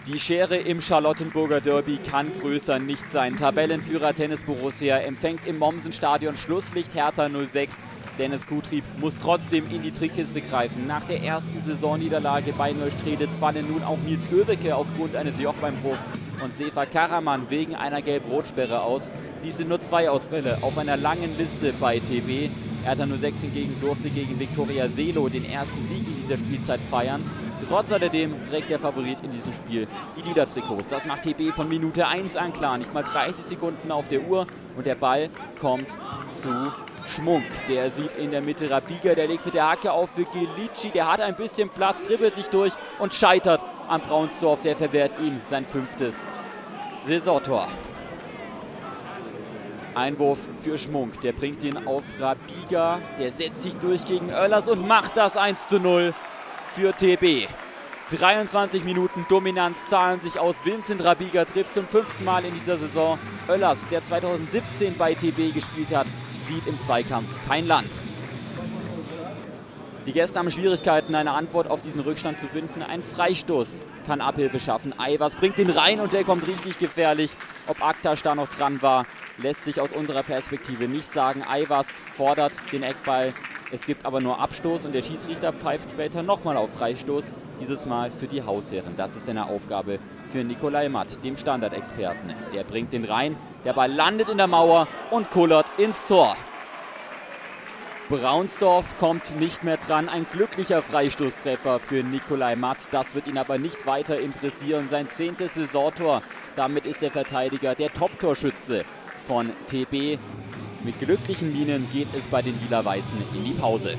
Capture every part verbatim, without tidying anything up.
Die Schere im Charlottenburger Derby kann größer nicht sein. Tabellenführer Tennis Borussia empfängt im Mommsen-Stadion Schlusslicht Hertha null sechs. Dennis Kutrieb muss trotzdem in die Trickkiste greifen. Nach der ersten Saisonniederlage bei Neustrelitz fallen nun auch Nils Göbeke aufgrund eines Jochbeinbruchs und Sefa Karaman wegen einer Gelb-Rot-Sperre aus. Dies sind nur zwei Ausfälle auf einer langen Liste bei T B. Hertha null sechs hingegen durfte gegen Viktoria Selo den ersten Sieg in dieser Spielzeit feiern. Trotz alledem trägt der Favorit in diesem Spiel die Lila-Trikots. Das macht T B von Minute eins an klar. Nicht mal dreißig Sekunden auf der Uhr und der Ball kommt zu Schmunk. Der sieht in der Mitte Rabiga, der legt mit der Hacke auf für Gelici. Der hat ein bisschen Platz, dribbelt sich durch und scheitert an Braunsdorf. Der verwehrt ihm sein fünftes Saisontor. Einwurf für Schmunk, der bringt ihn auf Rabiga. Der setzt sich durch gegen Oellers und macht das eins zu null. Für T B. dreiundzwanzig Minuten Dominanz zahlen sich aus. Vincent Rabiga trifft zum fünften Mal in dieser Saison. Oellers, der zweitausendsiebzehn bei T B gespielt hat, sieht im Zweikampf kein Land. Die Gäste haben Schwierigkeiten, eine Antwort auf diesen Rückstand zu finden. Ein Freistoß kann Abhilfe schaffen. Aiwas bringt den rein und der kommt richtig gefährlich. Ob Aktasch da noch dran war, lässt sich aus unserer Perspektive nicht sagen. Aiwas fordert den Eckball. Es gibt aber nur Abstoß und der Schiedsrichter pfeift später nochmal auf Freistoß. Dieses Mal für die Hausherren. Das ist eine Aufgabe für Nikolai Matt, dem Standardexperten. Der bringt den rein, der Ball landet in der Mauer und kullert ins Tor. Braunsdorf kommt nicht mehr dran. Ein glücklicher Freistoßtreffer für Nikolai Matt. Das wird ihn aber nicht weiter interessieren. Sein zehntes Saisontor. Damit ist der Verteidiger der Top-Torschütze von T B. Mit glücklichen Mienen geht es bei den Lila-Weißen in die Pause.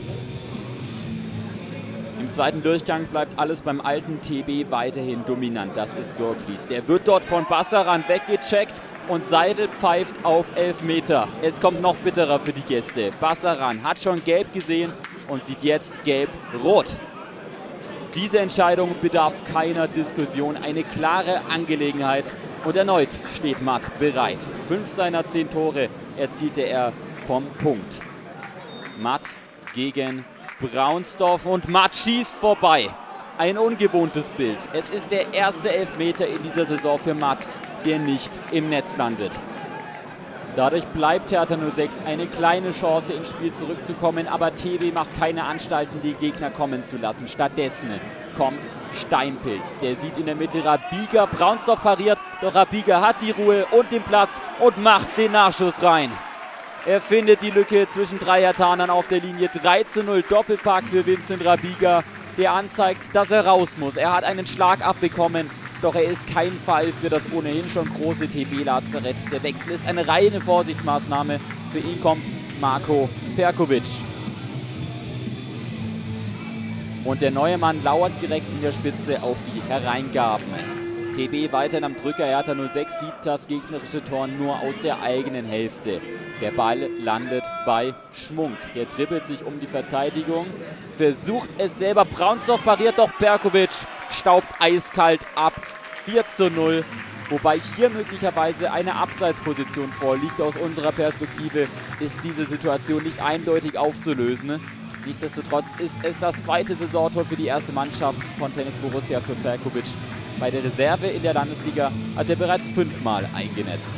Im zweiten Durchgang bleibt alles beim alten T B weiterhin dominant. Das ist Görklis. Der wird dort von Bassaran weggecheckt und Seidel pfeift auf Elfmeter. Es kommt noch bitterer für die Gäste. Bassaran hat schon gelb gesehen und sieht jetzt gelb-rot. Diese Entscheidung bedarf keiner Diskussion. Eine klare Angelegenheit. Und erneut steht Matt bereit. Fünf seiner zehn Tore erzielte er vom Punkt. Matt gegen Braunsdorf und Matt schießt vorbei. Ein ungewohntes Bild. Es ist der erste Elfmeter in dieser Saison für Matt, der nicht im Netz landet. Dadurch bleibt Hertha null sechs eine kleine Chance ins Spiel zurückzukommen, aber T B macht keine Anstalten, die Gegner kommen zu lassen. Stattdessen kommt Steinpilz. Der sieht in der Mitte Rabiga, Braunsdorf pariert, doch Rabiga hat die Ruhe und den Platz und macht den Nachschuss rein. Er findet die Lücke zwischen drei Herthanern auf der Linie. drei zu null Doppelpack für Vincent Rabiga, der anzeigt, dass er raus muss. Er hat einen Schlag abbekommen, doch er ist kein Fall für das ohnehin schon große T B-Lazarett. Der Wechsel ist eine reine Vorsichtsmaßnahme. Für ihn kommt Marko Perkovic. Und der neue Mann lauert direkt in der Spitze auf die Hereingaben. T B weiterhin am Drücker. Hertha null sechs sieht das gegnerische Tor nur aus der eigenen Hälfte. Der Ball landet bei Schmunk. Der dribbelt sich um die Verteidigung, versucht es selber. Braunsdorf pariert, doch Perkovic staubt eiskalt ab. vier zu null. Wobei hier möglicherweise eine Abseitsposition vorliegt. Aus unserer Perspektive ist diese Situation nicht eindeutig aufzulösen. Nichtsdestotrotz ist es das zweite Saisontor für die erste Mannschaft von Tennis Borussia für Perkovic. Bei der Reserve in der Landesliga hat er bereits fünfmal eingenetzt.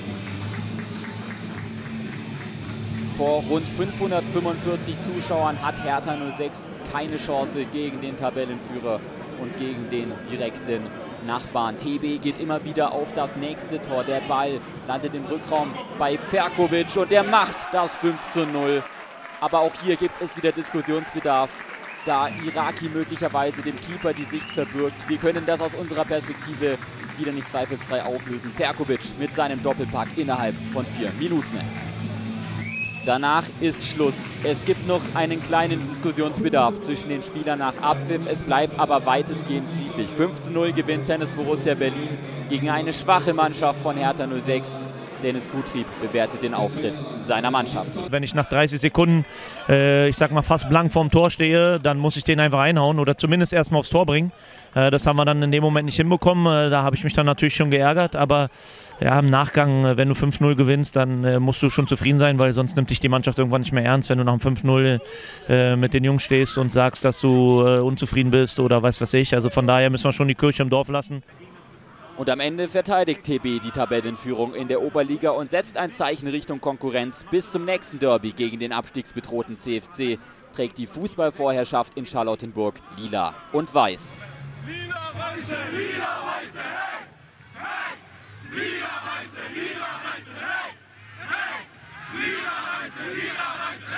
Vor rund fünfhundertfünfundvierzig Zuschauern hat Hertha null sechs keine Chance gegen den Tabellenführer und gegen den direkten Nachbarn. T B geht immer wieder auf das nächste Tor. Der Ball landet im Rückraum bei Perkovic und der macht das fünf zu null. Aber auch hier gibt es wieder Diskussionsbedarf, da Iraki möglicherweise dem Keeper die Sicht verbirgt. Wir können das aus unserer Perspektive wieder nicht zweifelsfrei auflösen. Perkovic mit seinem Doppelpack innerhalb von vier Minuten. Danach ist Schluss. Es gibt noch einen kleinen Diskussionsbedarf zwischen den Spielern nach Abpfiff. Es bleibt aber weitestgehend friedlich. fünf zu null gewinnt Tennis Borussia Berlin gegen eine schwache Mannschaft von Hertha null sechs. Dennis Kutrieb bewertet den Auftritt seiner Mannschaft. Wenn ich nach dreißig Sekunden, äh, ich sag mal fast blank vorm Tor stehe, dann muss ich den einfach reinhauen oder zumindest erstmal aufs Tor bringen. Äh, das haben wir dann in dem Moment nicht hinbekommen. Äh, da habe ich mich dann natürlich schon geärgert, aber ja, im Nachgang, wenn du fünf null gewinnst, dann äh, musst du schon zufrieden sein, weil sonst nimmt dich die Mannschaft irgendwann nicht mehr ernst, wenn du nach dem fünf null äh, mit den Jungs stehst und sagst, dass du äh, unzufrieden bist oder weiß was ich. Also von daher müssen wir schon die Kirche im Dorf lassen. Und am Ende verteidigt T B die Tabellenführung in der Oberliga und setzt ein Zeichen Richtung Konkurrenz. Bis zum nächsten Derby gegen den abstiegsbedrohten C F C trägt die Fußballvorherrschaft in Charlottenburg lila und weiß. Lila, weiße, lila, weiße, hey! Hey! Lila, weiße, lila, weiße, hey! Hey! Lila, weiße, lila,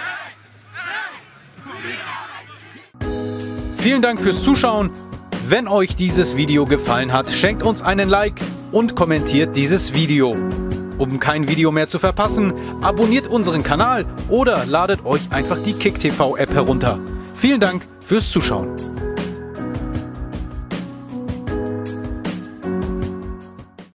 weiße, hey! Hey! Vielen Dank fürs Zuschauen. Wenn euch dieses Video gefallen hat, schenkt uns einen Like und kommentiert dieses Video. Um kein Video mehr zu verpassen, abonniert unseren Kanal oder ladet euch einfach die KickTV App herunter. Vielen Dank fürs Zuschauen.